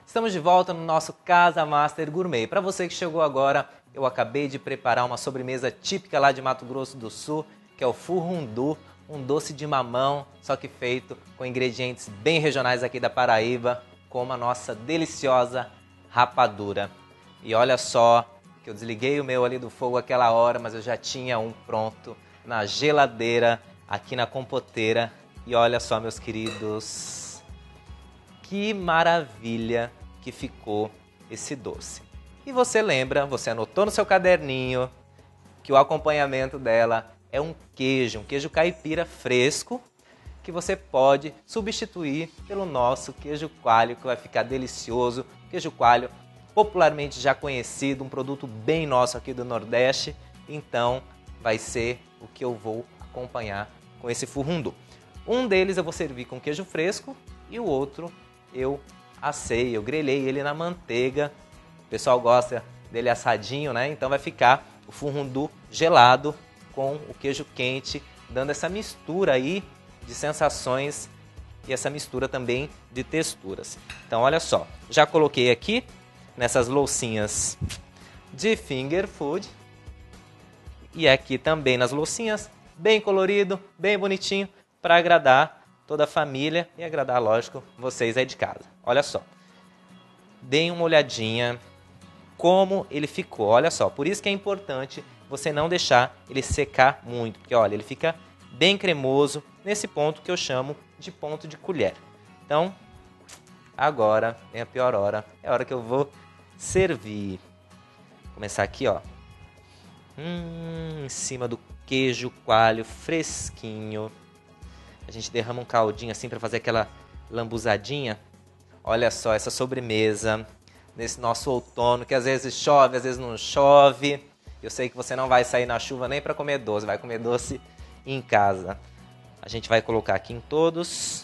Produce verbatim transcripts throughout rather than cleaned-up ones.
Estamos de volta no nosso Casa Master Gourmet. Para você que chegou agora, eu acabei de preparar uma sobremesa típica lá de Mato Grosso do Sul, que é o furundu, um doce de mamão, só que feito com ingredientes bem regionais aqui da Paraíba, como a nossa deliciosa rapadura. E olha só, que eu desliguei o meu ali do fogo aquela hora, mas eu já tinha um pronto na geladeira, aqui na compoteira. E olha só, meus queridos, que maravilha que ficou esse doce. E você lembra, você anotou no seu caderninho, que o acompanhamento dela é um queijo, um queijo caipira fresco, que você pode substituir pelo nosso queijo coalho, que vai ficar delicioso. Queijo coalho, popularmente já conhecido, um produto bem nosso aqui do Nordeste. Então, vai ser o que eu vou acompanhar com esse furundu. Um deles eu vou servir com queijo fresco e o outro eu assei, eu grelhei ele na manteiga. O pessoal gosta dele assadinho, né? Então vai ficar o furundu gelado com o queijo quente, dando essa mistura aí de sensações e essa mistura também de texturas. Então olha só, já coloquei aqui nessas loucinhas de finger food e aqui também nas loucinhas, bem colorido, bem bonitinho, para agradar toda a família e agradar, lógico, vocês aí de casa. Olha só, deem uma olhadinha como ele ficou, olha só. Por isso que é importante você não deixar ele secar muito, porque olha, ele fica bem cremoso nesse ponto que eu chamo de ponto de colher. Então, agora vem a pior hora, é a hora que eu vou servir. Vou começar aqui, ó, hum, em cima do queijo coalho fresquinho. A gente derrama um caldinho assim para fazer aquela lambuzadinha. Olha só essa sobremesa nesse nosso outono, que às vezes chove, às vezes não chove. Eu sei que você não vai sair na chuva nem para comer doce, vai comer doce em casa. A gente vai colocar aqui em todos.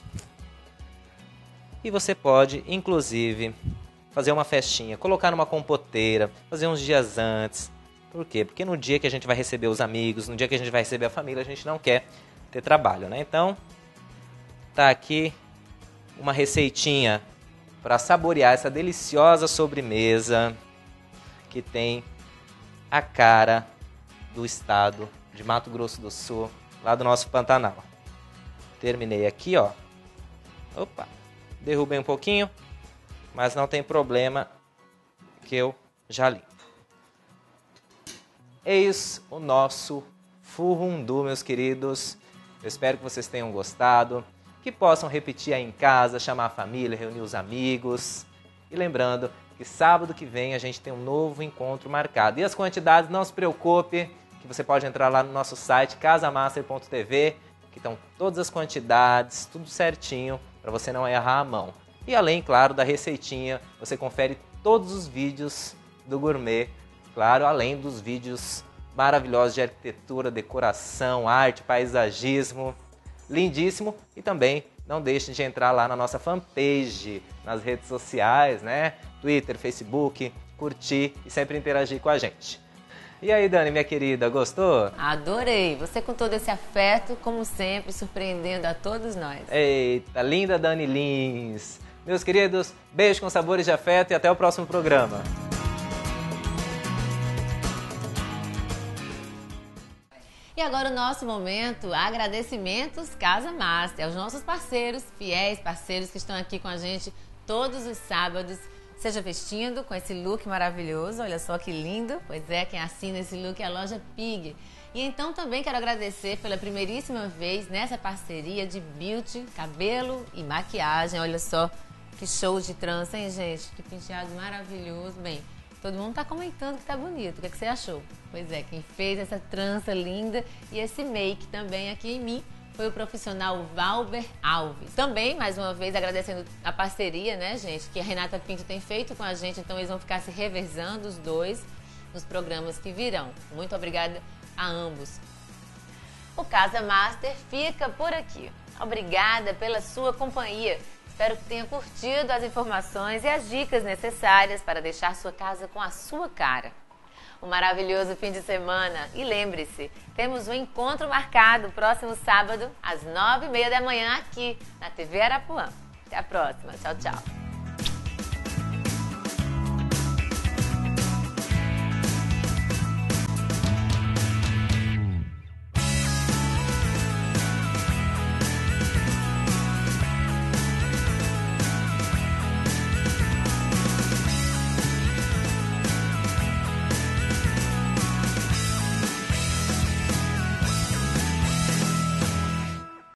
E você pode, inclusive, fazer uma festinha, colocar numa compoteira, fazer uns dias antes. Por quê? Porque no dia que a gente vai receber os amigos, no dia que a gente vai receber a família, a gente não quer ter trabalho, né? Então, tá aqui uma receitinha para saborear essa deliciosa sobremesa que tem a cara do estado de Mato Grosso do Sul, lá do nosso Pantanal. Terminei aqui, ó. Opa, derrubei um pouquinho, mas não tem problema que eu já limpo. Eis o nosso furundu, meus queridos. Eu espero que vocês tenham gostado, que possam repetir aí em casa, chamar a família, reunir os amigos. E lembrando que sábado que vem a gente tem um novo encontro marcado. E as quantidades, não se preocupe, que você pode entrar lá no nosso site casa master ponto t v, que estão todas as quantidades, tudo certinho, para você não errar a mão. E além, claro, da receitinha, você confere todos os vídeos do gourmet, claro, além dos vídeos maravilhosos de arquitetura, decoração, arte, paisagismo, lindíssimo. E também não deixe de entrar lá na nossa fanpage, nas redes sociais, né? Twitter, Facebook, curtir e sempre interagir com a gente. E aí, Dani, minha querida, gostou? Adorei! Você com todo esse afeto, como sempre, surpreendendo a todos nós. Eita, linda Dani Lins! Meus queridos, beijo com sabores de afeto e até o próximo programa. E agora o nosso momento, agradecimentos Casa Master, aos nossos parceiros, fiéis parceiros que estão aqui com a gente todos os sábados, seja vestindo com esse look maravilhoso, olha só que lindo, pois é, quem assina esse look é a Loja Pig. E então também quero agradecer pela primeiríssima vez nessa parceria de beauty, cabelo e maquiagem, olha só que show de trança, hein, gente? Que penteado maravilhoso, bem... Todo mundo tá comentando que tá bonito. O que, é que você achou? Pois é, quem fez essa trança linda e esse make também aqui em mim foi o profissional Valber Alves. Também, mais uma vez, agradecendo a parceria, né, gente, que a Renata Pinto tem feito com a gente. Então, eles vão ficar se revezando, os dois, nos programas que virão. Muito obrigada a ambos. O Casa Master fica por aqui. Obrigada pela sua companhia. Espero que tenha curtido as informações e as dicas necessárias para deixar sua casa com a sua cara. Um maravilhoso fim de semana. E lembre-se, temos um encontro marcado próximo sábado, às nove e meia da manhã, aqui na T V Arapuã. Até a próxima. Tchau, tchau.